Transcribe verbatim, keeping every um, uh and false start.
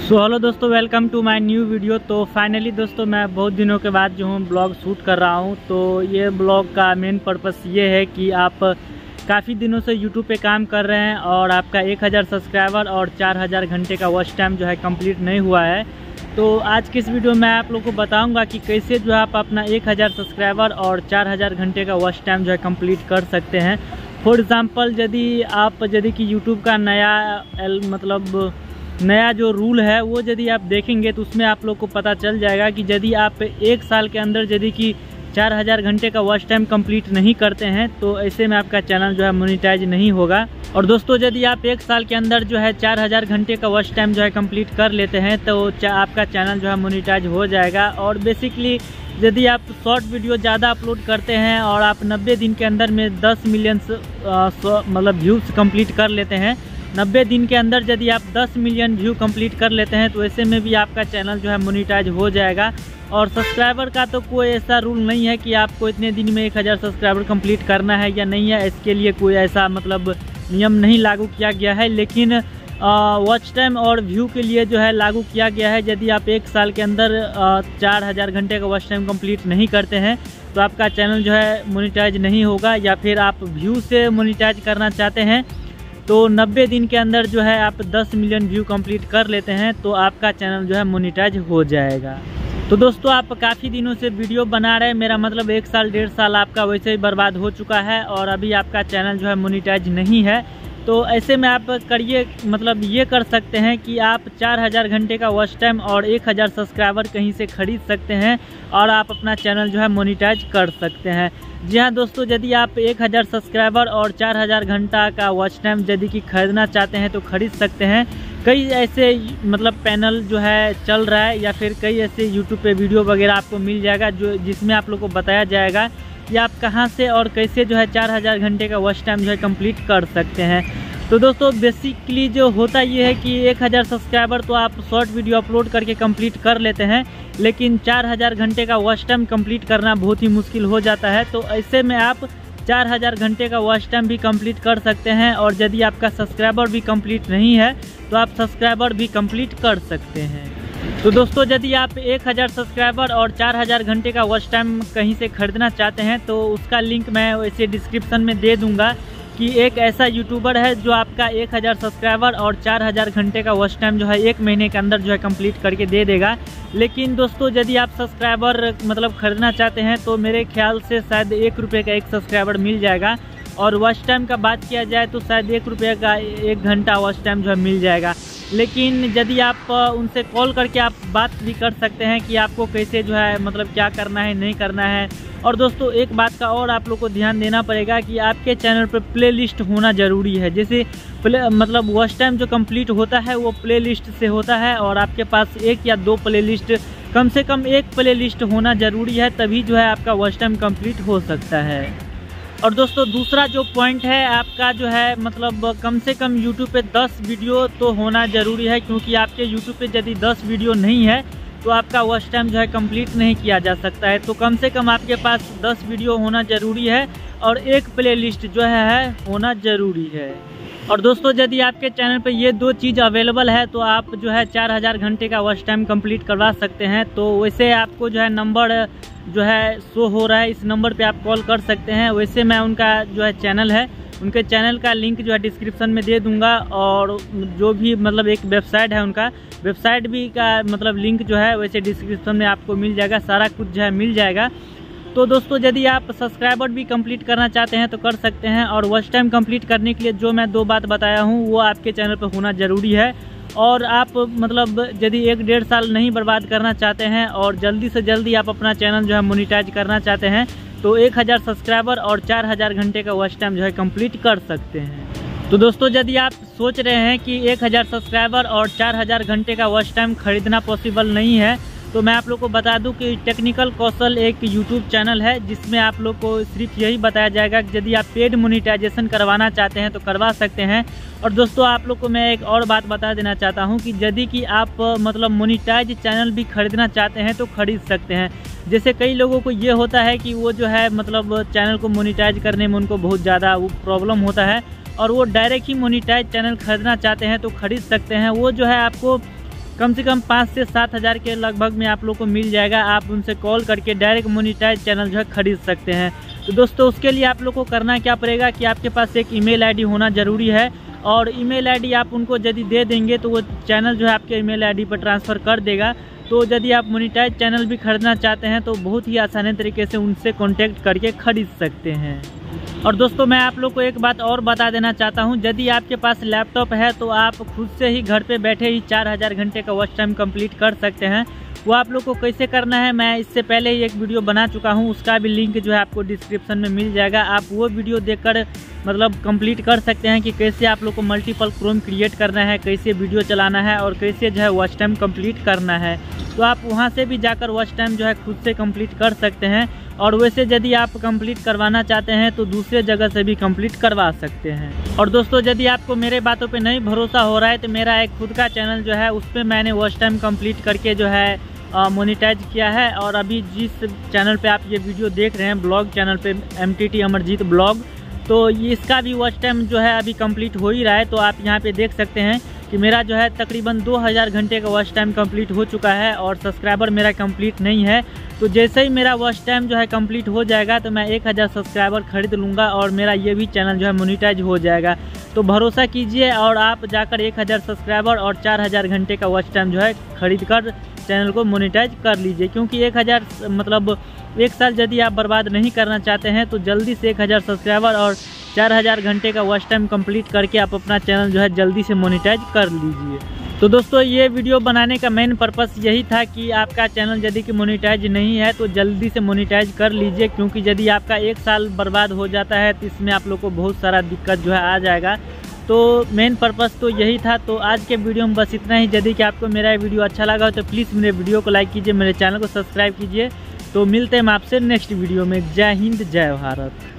सो hello दोस्तों, welcome to my new video. तो finally दोस्तों मैं बहुत दिनों के बाद जो हूँ ब्लॉग शूट कर रहा हूँ। तो ये ब्लॉग का मेन पर्पस ये है कि आप काफ़ी दिनों से यूट्यूब पे काम कर रहे हैं और आपका एक हज़ार सब्सक्राइबर और चार हज़ार घंटे का वॉच टाइम जो है कंप्लीट नहीं हुआ है। तो आज की इस वीडियो में आप लोग को बताऊँगा कि कैसे जो है आप अपना एक हज़ार सब्सक्राइबर और चार हज़ार घंटे का वॉच टाइम जो है कम्प्लीट कर सकते हैं। फॉर एग्ज़ाम्पल, यदि आप यदि कि यूट्यूब का नया मतलब नया जो रूल है वो यदि आप देखेंगे तो उसमें आप लोग को पता चल जाएगा कि यदि आप एक साल के अंदर यदि कि चार हज़ार घंटे का वॉच टाइम कंप्लीट नहीं करते हैं तो ऐसे में आपका चैनल जो है मोनेटाइज नहीं होगा। और दोस्तों, यदि आप एक साल के अंदर जो है चार हज़ार घंटे का वॉच टाइम जो है कंप्लीट कर लेते हैं तो आपका चैनल जो है मोनेटाइज हो जाएगा। और बेसिकली यदि आप शॉर्ट वीडियो ज़्यादा अपलोड करते हैं और आप नब्बे दिन के अंदर में दस मिलियन मतलब व्यूज़ कंप्लीट कर लेते हैं, नब्बे दिन के अंदर यदि आप दस मिलियन व्यू कंप्लीट कर लेते हैं तो ऐसे में भी आपका चैनल जो है मोनेटाइज हो जाएगा। और सब्सक्राइबर का तो कोई ऐसा रूल नहीं है कि आपको इतने दिन में एक हज़ार सब्सक्राइबर कंप्लीट करना है या नहीं है। इसके लिए कोई ऐसा मतलब नियम नहीं लागू किया गया है, लेकिन वॉच टाइम और व्यू के लिए जो है लागू किया गया है। यदि आप एक साल के अंदर चार हज़ार घंटे का वॉच टाइम कंप्लीट नहीं करते हैं तो आपका चैनल जो है मोनेटाइज नहीं होगा। या फिर आप व्यू से मोनेटाइज करना चाहते हैं तो नब्बे दिन के अंदर जो है आप दस मिलियन व्यू कंप्लीट कर लेते हैं तो आपका चैनल जो है मोनेटाइज हो जाएगा। तो दोस्तों, आप काफ़ी दिनों से वीडियो बना रहे हैं, मेरा मतलब एक साल डेढ़ साल आपका वैसे ही बर्बाद हो चुका है और अभी आपका चैनल जो है मोनेटाइज नहीं है। तो ऐसे में आप करिए मतलब ये कर सकते हैं कि आप चार हज़ार घंटे का वॉच टाइम और एक हज़ार सब्सक्राइबर कहीं से ख़रीद सकते हैं और आप अपना चैनल जो है मोनेटाइज कर सकते हैं। जी हाँ दोस्तों, यदि आप एक हज़ार सब्सक्राइबर और चार हज़ार घंटा का वॉच टाइम यदि कि खरीदना चाहते हैं तो ख़रीद सकते हैं। कई ऐसे मतलब पैनल जो है चल रहा है या फिर कई ऐसे यूट्यूब पे वीडियो वगैरह आपको मिल जाएगा जो जिसमें आप लोग को बताया जाएगा कि आप कहां से और कैसे जो है चार हज़ार घंटे का वॉच टाइम जो है कंप्लीट कर सकते हैं। तो दोस्तों, बेसिकली जो होता ये है कि एक हज़ार सब्सक्राइबर तो आप शॉर्ट वीडियो अपलोड करके कंप्लीट कर लेते हैं, लेकिन चार हज़ार घंटे का वॉच टाइम कंप्लीट करना बहुत ही मुश्किल हो जाता है। तो ऐसे में आप चार हज़ार घंटे का वॉच टाइम भी कंप्लीट कर सकते हैं। और यदि आपका सब्सक्राइबर भी कंप्लीट नहीं है तो आप सब्सक्राइबर भी कंप्लीट कर सकते हैं। तो दोस्तों, यदि आप एक हज़ार सब्सक्राइबर और चार हज़ार घंटे का वॉच टाइम कहीं से खरीदना चाहते हैं तो उसका लिंक मैं वैसे डिस्क्रिप्शन में दे दूंगा कि एक ऐसा यूट्यूबर है जो आपका एक हज़ार सब्सक्राइबर और चार हज़ार घंटे का वॉच टाइम जो है एक महीने के अंदर जो है कंप्लीट करके दे देगा। लेकिन दोस्तों, यदि आप सब्सक्राइबर मतलब खरीदना चाहते हैं तो मेरे ख्याल से शायद एक रुपये का एक सब्सक्राइबर मिल जाएगा। और वॉच टाइम का बात किया जाए तो शायद एक रुपये का एक घंटा वॉच टाइम जो है मिल जाएगा। लेकिन यदि आप उनसे कॉल करके आप बात भी कर सकते हैं कि आपको कैसे जो है मतलब क्या करना है नहीं करना है। और दोस्तों, एक बात का और आप लोग को ध्यान देना पड़ेगा कि आपके चैनल पर प्लेलिस्ट होना ज़रूरी है। जैसे प्ले मतलब वॉच टाइम जो कंप्लीट होता है वो प्लेलिस्ट से होता है और आपके पास एक या दो प्लेलिस्ट, कम से कम एक प्लेलिस्ट होना ज़रूरी है, तभी जो है आपका वॉच टाइम कंप्लीट हो सकता है। और दोस्तों, दूसरा जो पॉइंट है आपका जो है मतलब कम से कम यूट्यूब पे दस वीडियो तो होना ज़रूरी है, क्योंकि आपके यूट्यूब पे यदि दस वीडियो नहीं है तो आपका वॉच टाइम जो है कंप्लीट नहीं किया जा सकता है। तो कम से कम आपके पास दस वीडियो होना ज़रूरी है और एक प्लेलिस्ट जो है होना ज़रूरी है। और दोस्तों, यदि आपके चैनल पे ये दो चीज़ अवेलेबल है तो आप जो है चार हज़ार घंटे का वॉच टाइम कंप्लीट करवा सकते हैं। तो वैसे आपको जो है नंबर जो है शो हो रहा है, इस नंबर पे आप कॉल कर सकते हैं। वैसे मैं उनका जो है चैनल है, उनके चैनल का लिंक जो है डिस्क्रिप्शन में दे दूंगा। और जो भी मतलब एक वेबसाइट है, उनका वेबसाइट भी का मतलब लिंक जो है वैसे डिस्क्रिप्शन में आपको मिल जाएगा, सारा कुछ जो है मिल जाएगा। तो दोस्तों, यदि आप सब्सक्राइबर भी कंप्लीट करना चाहते हैं तो कर सकते हैं। और वॉच टाइम कंप्लीट करने के लिए जो मैं दो बात बताया हूँ वो आपके चैनल पर होना ज़रूरी है। और आप मतलब यदि एक डेढ़ साल नहीं बर्बाद करना चाहते हैं और जल्दी से जल्दी आप अपना चैनल जो है मोनेटाइज करना चाहते हैं तो एक हज़ार सब्सक्राइबर और चार हज़ार घंटे का वॉच टाइम जो है कंप्लीट कर सकते हैं। तो दोस्तों, यदि आप सोच रहे हैं कि एक हज़ार सब्सक्राइबर और चार हज़ार घंटे का वॉच टाइम खरीदना पॉसिबल नहीं है तो मैं आप लोग को बता दूं कि टेक्निकल कौशल एक यूट्यूब चैनल है जिसमें आप लोग को सिर्फ यही बताया जाएगा कि यदि आप पेड मोनेटाइजेशन करवाना चाहते हैं तो करवा सकते हैं। और दोस्तों, आप लोग को मैं एक और बात बता देना चाहता हूं कि यदि कि आप मतलब मोनेटाइज चैनल भी खरीदना चाहते हैं तो खरीद सकते हैं। जैसे कई लोगों को ये होता है कि वो जो है मतलब चैनल को मोनेटाइज करने में उनको बहुत ज़्यादा वो प्रॉब्लम होता है और वो डायरेक्ट ही मोनेटाइज चैनल खरीदना चाहते हैं तो खरीद सकते हैं। वो जो है आपको कम से कम पाँच से सात हज़ार के लगभग में आप लोग को मिल जाएगा। आप उनसे कॉल करके डायरेक्ट मोनेटाइज चैनल जो है खरीद सकते हैं। तो दोस्तों उसके लिए आप लोग को करना क्या पड़ेगा कि आपके पास एक ईमेल आईडी होना ज़रूरी है, और ईमेल आईडी आप उनको यदि दे देंगे तो वो चैनल जो है आपके ईमेल आईडी पर ट्रांसफ़र कर देगा। तो यदि आप मोनेटाइज चैनल भी खरीदना चाहते हैं तो बहुत ही आसानी तरीके से उनसे कॉन्टैक्ट करके खरीद सकते हैं। और दोस्तों मैं आप लोग को एक बात और बता देना चाहता हूं, यदि आपके पास लैपटॉप है तो आप खुद से ही घर पे बैठे ही चार हज़ार घंटे का वॉच टाइम कंप्लीट कर सकते हैं। वो आप लोग को कैसे करना है मैं इससे पहले ही एक वीडियो बना चुका हूं, उसका भी लिंक जो है आपको डिस्क्रिप्शन में मिल जाएगा। आप वो वीडियो देखकर मतलब कंप्लीट कर सकते हैं कि कैसे आप लोग को मल्टीपल क्रोम क्रिएट करना है, कैसे वीडियो चलाना है और कैसे जो है वॉच टाइम कंप्लीट करना है। तो आप वहां से भी जाकर वॉच टाइम जो है खुद से कंप्लीट कर सकते हैं। और वैसे यदि आप कंप्लीट करवाना चाहते हैं तो दूसरे जगह से भी कंप्लीट करवा सकते हैं। और दोस्तों यदि आपको मेरे बातों पे नहीं भरोसा हो रहा है तो मेरा एक खुद का चैनल जो है उस पर मैंने वॉच टाइम कंप्लीट करके जो है मोनेटाइज किया है। और अभी जिस चैनल पे आप ये वीडियो देख रहे हैं ब्लॉग चैनल पे M T T Amarjeet blog, तो ये इसका भी वॉच टाइम जो है अभी कंप्लीट हो ही रहा है। तो आप यहाँ पे देख सकते हैं कि मेरा जो है तकरीबन दो हज़ार घंटे का वॉच टाइम कंप्लीट हो चुका है और सब्सक्राइबर मेरा कंप्लीट नहीं है। तो जैसे ही मेरा वॉच टाइम जो है कंप्लीट हो जाएगा तो मैं एक हज़ार सब्सक्राइबर खरीद लूँगा और मेरा ये भी चैनल जो है मोनेटाइज हो जाएगा। तो भरोसा कीजिए और आप जाकर एक हज़ार सब्सक्राइबर और चार हज़ार घंटे का वॉच टाइम जो है खरीद कर चैनल को मोनेटाइज कर लीजिए। क्योंकि एक हज़ार मतलब एक साल यदि आप बर्बाद नहीं करना चाहते हैं तो जल्दी से एक हज़ार सब्सक्राइबर और चार हज़ार घंटे का वॉच टाइम कंप्लीट करके आप अपना चैनल जो है जल्दी से मोनेटाइज कर लीजिए। तो दोस्तों ये वीडियो बनाने का मेन पर्पस यही था कि आपका चैनल यदि कि मोनेटाइज नहीं है तो जल्दी से मोनेटाइज कर लीजिए। क्योंकि यदि आपका एक साल बर्बाद हो जाता है तो इसमें आप लोग को बहुत सारा दिक्कत जो है आ जाएगा। तो मेन पर्पस तो यही था। तो आज के वीडियो में बस इतना ही। यदि कि आपको मेरा वीडियो अच्छा लगा तो प्लीज़ मेरे वीडियो को लाइक कीजिए, मेरे चैनल को सब्सक्राइब कीजिए। तो मिलते हैं हम आपसे नेक्स्ट वीडियो में। जय हिंद, जय भारत।